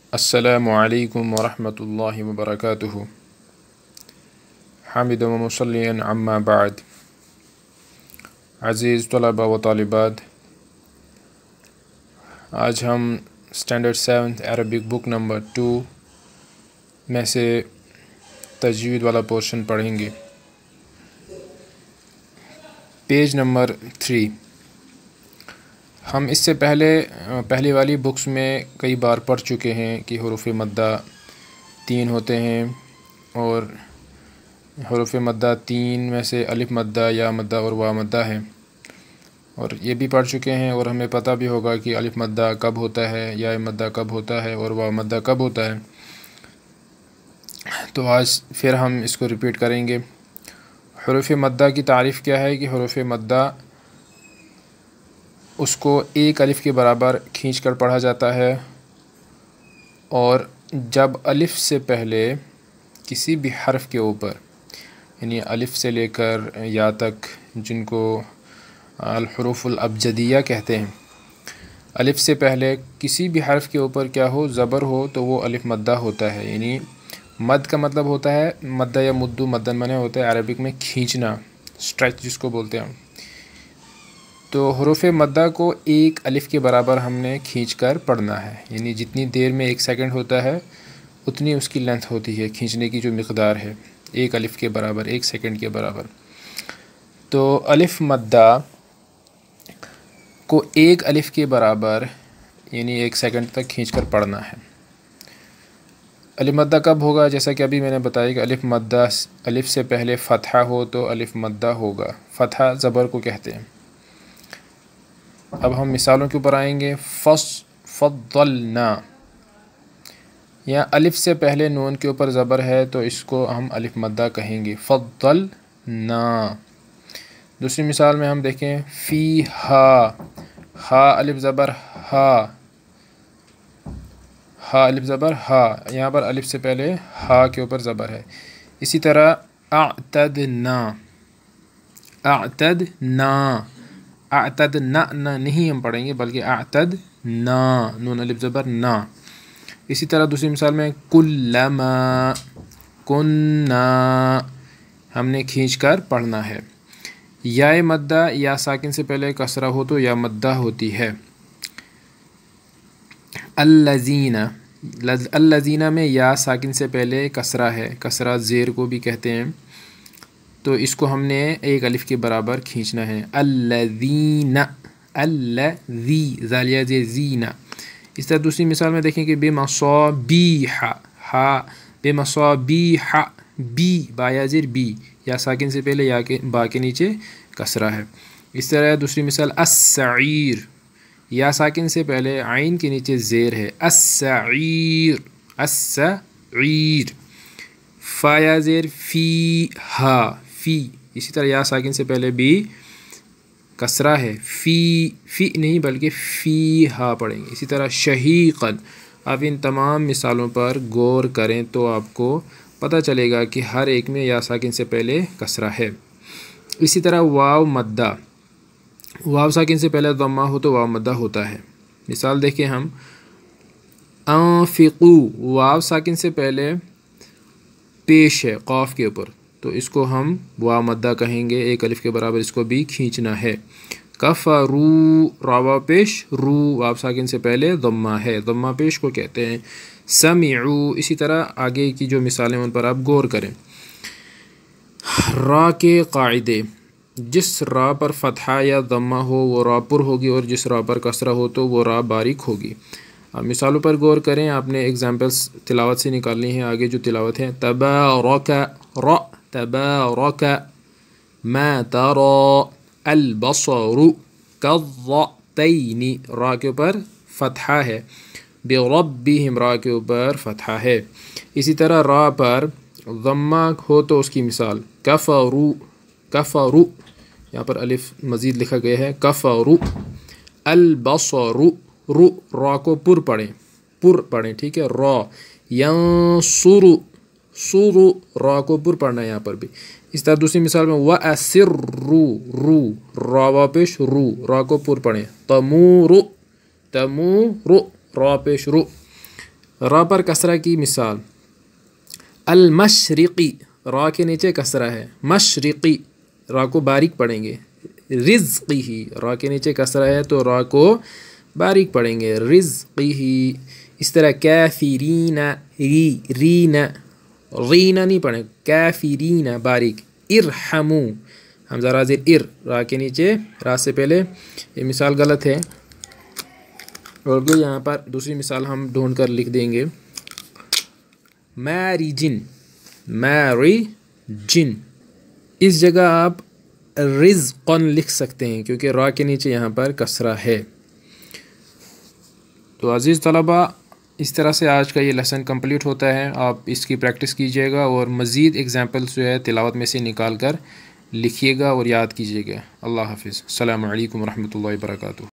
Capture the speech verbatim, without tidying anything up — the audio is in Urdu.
السلام علیکم ورحمۃ اللہ وبرکاتہ۔ حامد و مصلیًا عما بعد۔ عزیز طلباء و طالبات، آج ہم standard seventh Arabic book number two میں سے تجوید والا پورشن پڑھیں گے۔ Page number three. ہم اس سے پہلے پہلی والی بکس میں کئی بار پڑھ چکے ہیں کہ حروف مدہ تین ہوتے ہیں، اور حروف مدہ تین میں سے الف مدہ، یا مدہ اور واو مدہ ہے، اور یہ بھی پڑھ چکے ہیں، اور ہمیں پتہ بھی ہوگا کہ الف مدہ کب ہوتا ہے، یا مدہ کب ہوتا ہے، اور واو مدہ کب ہوتا ہے۔ تو آج پھر ہم اس کو ریپیٹ کریں گے۔ حروف مدہ کی تعریف کیا ہے کہ حروف مدہ اس کو ایک الف کے برابر کھینچ کر پڑھا جاتا ہے، اور جب الف سے پہلے کسی بھی حرف کے اوپر، یعنی الف سے لے کر یا تک، جن کو الحروف الابجدیہ کہتے ہیں، الف سے پہلے کسی بھی حرف کے اوپر کیا ہو، زبر ہو، تو وہ الف مدہ ہوتا ہے۔ یعنی مد کا مطلب ہوتا ہے، مدہ یا مدو، مدن منے ہوتا ہے عربک میں کھینچنا، اسٹریچ جس کو بولتے ہیں۔ تو حروف مدہ کو ایک الف کے برابر ہم نے کھینچ کر پڑھنا ہے، یعنی جتنی دیر میں ایک سیکنڈ ہوتا ہے اتنی اس کی لینتھ ہوتی ہے، کھینچنے کی جو مقدار ہے، ایک الف کے برابر، ایک سیکنڈ کے برابر۔ تو الف مدہ کو ایک الف کے برابر یعنی ایک سیکنڈ تک کھینچ کر پڑھنا ہے۔ الف مدہ کب ہوگا؟ جیسا کہ ابھی میں نے بتایا کہ الف مدہ الف سے پہلے فتحہ ہو تو الف مدہ ہوگا۔ فتحہ زبر کو کہتے ہیں۔ اب ہم مثالوں کے اوپر آئیں گے۔ فص فضلنا، یا الف سے پہلے نون کے اوپر زبر ہے تو اس کو ہم الف مدہ کہیں گے، فضلنا۔ دوسری مثال میں ہم دیکھیں، فی ہا، ہا الف زبر ہا، ہا الف زبر ہا، یہاں پر الف سے پہلے ہا کے اوپر زبر ہے۔ اسی طرح اعتدنا، اعتدنا، اعتدنا نا نہیں ہم پڑھیں گے بلکہ اعتدنا، نون الف زبر نا۔ اسی طرح دوسری مثال میں کلما، کننا، ہم نے کھینچ کر پڑھنا ہے۔ یا مدہ یا ساکن سے پہلے کسرہ ہو تو یا مدہ ہوتی ہے۔ الذین، الذین میں یا ساکن سے پہلے کسرہ ہے، کسرہ زیر کو بھی کہتے ہیں، تو اس کو ہم نے ایک الف کے برابر کھینچنا ہے۔ الذین، الذی، زالیہ زیر زینہ۔ اس طرح دوسری مثال میں دیکھیں کہ بمصابیح، ہا بمصابیح، بی، با یا زیر بی، یا ساکن سے پہلے یا کے با کے نیچے کسرہ ہے۔ اس طرح دوسری مثال السعیر، یا ساکن سے پہلے عین کے نیچے زیر ہے، السعیر، السعیر۔ فا یا زیر فی ہا، فی، اسی طرح یا ساکن سے پہلے بھی کسرہ ہے، فی، فی نہیں بلکہ فی ہا پڑھیں گے۔ اسی طرح شہیقاً۔ آپ ان تمام مثالوں پر غور کریں تو آپ کو پتہ چلے گا کہ ہر ایک میں یا ساکن سے پہلے کسرہ ہے۔ اسی طرح واو مدہ، واو ساکن سے پہلے ضمہ ہو تو واو مدہ ہوتا ہے۔ مثال دیکھیں ہم، انفقو، واو ساکن سے پہلے پیش ہے قاف کے اوپر، تو اس کو ہم واو مدہ کہیں گے، ایک الف کے برابر اس کو بھی کھینچنا ہے۔ کفرو، را واو پیش، رو واو ساکن سے پہلے ضمہ ہے، ضمہ پیش کو کہتے ہیں۔ سمعو، اسی طرح آگے کی جو مثالیں ان پر آپ غور کریں۔ را کے قاعدے، جس را پر فتحہ یا ضمہ ہو وہ را پر ہوگی، اور جس را پر کسرہ ہو تو وہ را باریک ہوگی۔ اب مثالوں پر غور کریں، آپ نے اگزامپلس تلاوت سے نکالنی ہے۔ آگے جو تلاوت ہے، تبارک، را، تبارک، ما ترى البصر، کالرأتین، را کے اوپر فتحہ ہے، بربہم، را کے اوپر فتحہ ہے۔ اسی طرح را پر ضمہ ہو تو اس کی مثال کفروا، کفروا، یہاں پر الف مزید لکھا گیا ہے، کفروا البصر، رو، را کو پر پڑھیں، پر پڑھیں، ٹھیک ہے، را، ینصر، سر، را کو پر پڑھنا ہے یہاں پر بھی۔ اس طرح دوسری مثال میں وَأَسِرُّوا، رو، را وا پیش رو، را کو پر پڑھیں، تمور، تمور، را پیش رو۔ را پر کسرہ کی مثال، المشرقی، را کے نیچے کسرہ ہے، مشرقی، را کو باریک پڑھیں گے، رزقی ہی، را کے نیچے کسرہ ہے تو را کو باریک پڑھیں گے، رزقی ہی۔ اس طرح کافرین، ری رین، رین نہیں پڑھیں، کافرین باریک، ارحمو، حمزہ را زیر ار، را کے نیچے، را سے پہلے، یہ مثال غلط ہے، اور بھی یہاں پر دوسری مثال ہم ڈھونڈ کر لکھ دیں گے، میریجن، میریجن، اس جگہ آپ رزقن لکھ سکتے ہیں کیونکہ را کے نیچے یہاں پر کسرہ ہے۔ تو عزیز طلبہ، اس طرح سے آج کا یہ لیسن کمپلیٹ ہوتا ہے، آپ اس کی پریکٹس کیجیے گا اور مزید ایگزامپلس جو ہے تلاوت میں سے نکال کر لکھیے گا اور یاد کیجیے گا۔ اللہ حافظ، السلام علیکم ورحمۃ اللہ وبرکاتہ۔